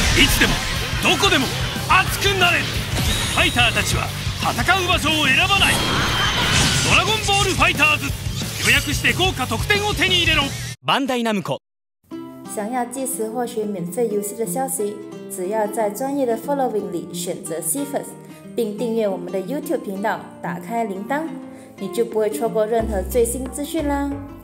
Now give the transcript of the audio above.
いつでもどこでも熱くなれ。ファイターたちは戦う場所を選ばない。ドラゴンボールファイターズ、予約して豪華特典を手に入れろ。バンダイナムコ。 想要即时获取免费游戏的消息，只要在专业的 Following 里选择 CFUS， 并订阅我们的 YouTube 频道，打开铃铛，你就不会错过任何最新资讯啦。